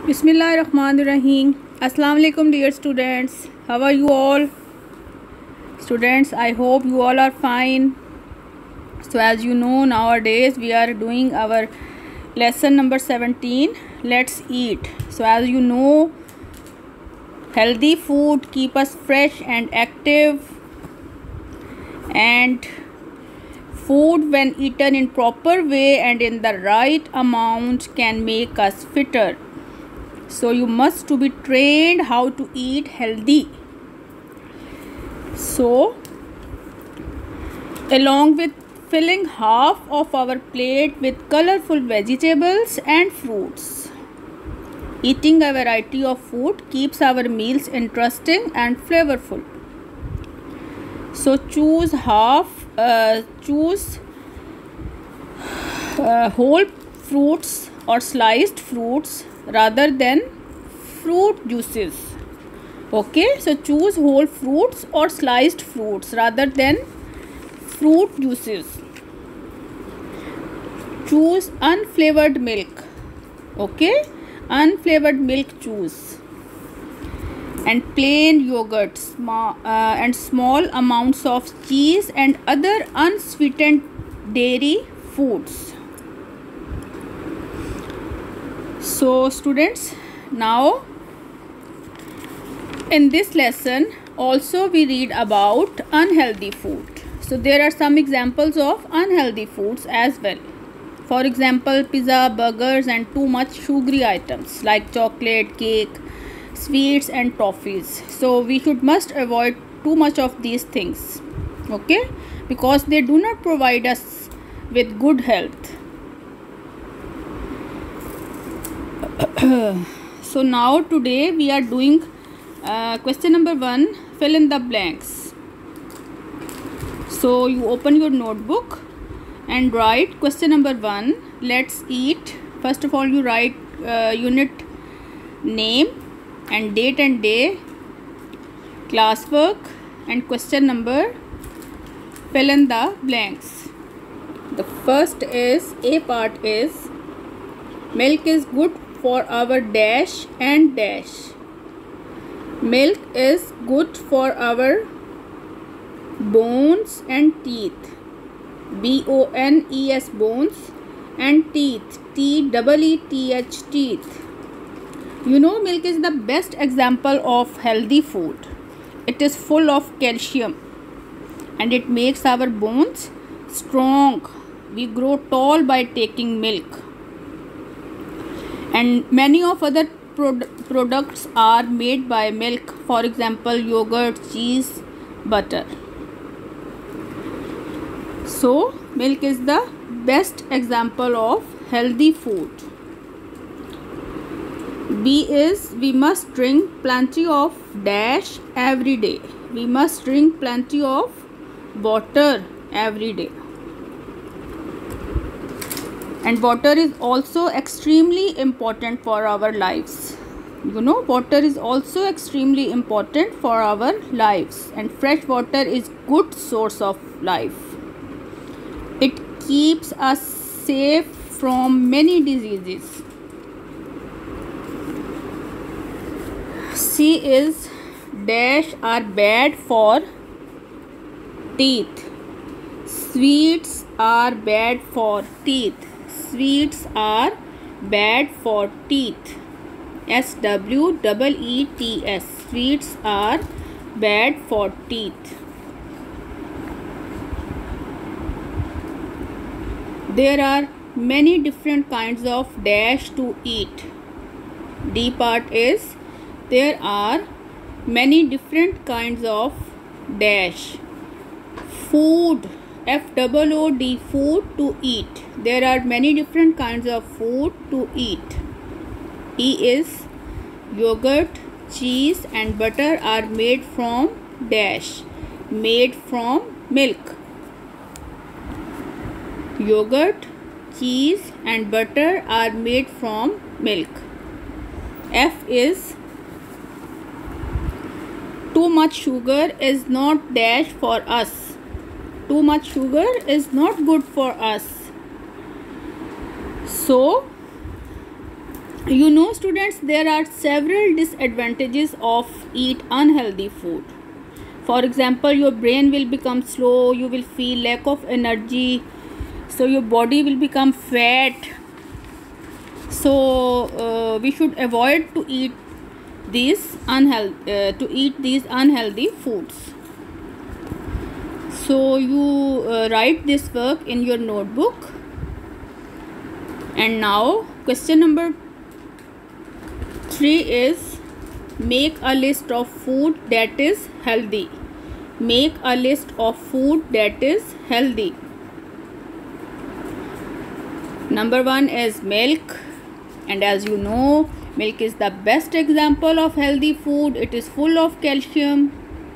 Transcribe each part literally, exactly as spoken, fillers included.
Bismillahirrahmanirrahim. Assalamu alaikum dear students. How are you all? Students, I hope you all are fine. So as you know, nowadays we are doing our lesson number seventeen. Let's eat. So as you know, healthy food keep us fresh and active, and food when eaten in proper way and in the right amount can make us fitter. So you must to be trained how to eat healthy. So along with filling half of our plate with colorful vegetables and fruits, eating a variety of food keeps our meals interesting and flavorful. So choose half uh, choose uh, whole fruits or sliced fruits rather than fruit juices. Okay, so choose whole fruits or sliced fruits rather than fruit juices. Choose unflavored milk. Okay, unflavored milk choose, and plain yogurt, small uh, and small amounts of cheese and other unsweetened dairy foods. So students, now in this lesson also we read about unhealthy food. So there are some examples of unhealthy foods as well. For example, pizza, burgers and too much sugary items like chocolate, cake, sweets and toffees. So we should must avoid too much of these things, okay, because they do not provide us with good health. So now today we are doing uh, question number one, fill in the blanks. So you open your notebook and write question number one, let's eat. First of all you write uh, unit name and date and day, classwork and question number, fill in the blanks. The first is, A part is, milk is good for our dash and dash. Milk is good for our bones and teeth. B O N E S, bones, and teeth, T E E T H, teeth. You know, milk is the best example of healthy food. It is full of calcium and it makes our bones strong. We grow tall by taking milk. And many of other prod products are made by milk. For example, yogurt, cheese, butter. So milk is the best example of healthy food. B is, we must drink plenty of dash every day. We must drink plenty of water every day. And water is also extremely important for our lives. You know, water is also extremely important for our lives, and fresh water is good source of life. It keeps us safe from many diseases. C is, dash are bad for teeth. Sweets are bad for teeth. Sweets are bad for teeth. S W E E T S. Sweets are bad for teeth. There are many different kinds of dash to eat. D part is, there are many different kinds of dash. Food, F O O D, food to eat. There are many different kinds of food to eat. E is, yogurt, cheese and butter are made from dash. Made from milk. Yogurt, cheese and butter are made from milk. F is, too much sugar is not dash for us. Too much sugar is not good for us. So You know students, there are several disadvantages of eat unhealthy food. For example, your brain will become slow, you will feel lack of energy, so your body will become fat. So uh, we should avoid to eat these unhealthy uh, to eat these unhealthy foods. So you uh, write this work in your notebook. And now question number three is make a list of food that is healthy. Make a list of food that is healthy. Number one is milk, and as you know, milk is the best example of healthy food. It is full of calcium.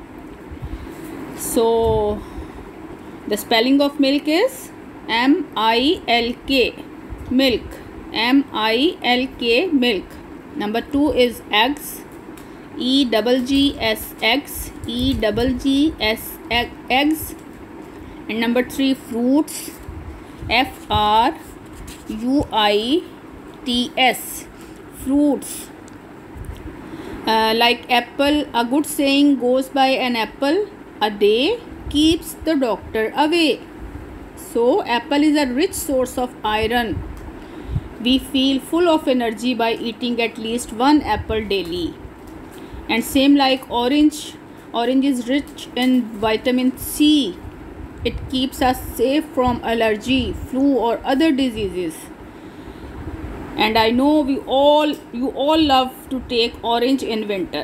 So the spelling of milk is M I L K, milk, M I L K, milk. Number two is eggs, E G G S, eggs, E G G S, eggs. And number three, fruits, F R U I T S, fruits. Uh, like apple, a good saying goes by, an apple a day keeps the doctor away. So apple is a rich source of iron. We feel full of energy by eating at least one apple daily. And same like orange, orange is rich in vitamin C. It keeps us safe from allergy, flu or other diseases. And I know we all you all love to take orange in winter.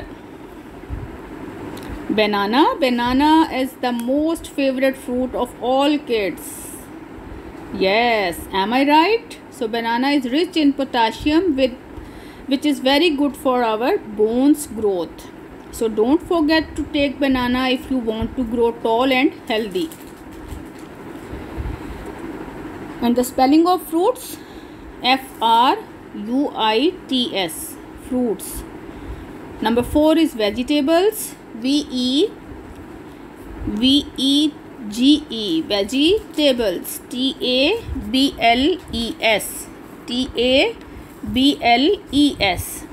Banana, banana is the most favorite fruit of all kids. Yes, am I right? So banana is rich in potassium, with which is very good for our bones growth. So don't forget to take banana if you want to grow tall and healthy. And the spelling of fruits, F R U I T S, fruits. Number four is vegetables, V E V E G E, vegetables, T A B L E S, T A B L E S.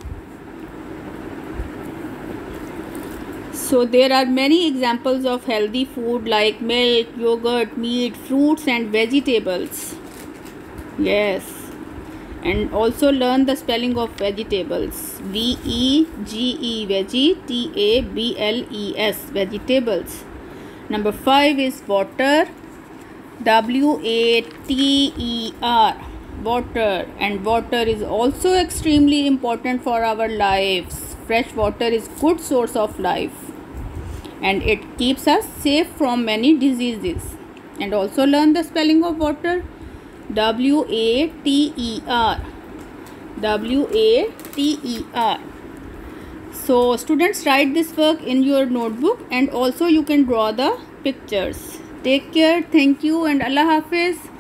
So there are many examples of healthy food like milk, yogurt, meat, fruits and vegetables. Yes. And also learn the spelling of vegetables, V E G E, veggie, T A B L E S, vegetables. Number five is water, W A T E R, water. And water is also extremely important for our lives. Fresh water is good source of life, and it keeps us safe from many diseases. And also learn the spelling of water, W A T E R, W A T E R. So students, write this work in your notebook, and also you can draw the pictures. Take care, thank you, and Allah Hafiz.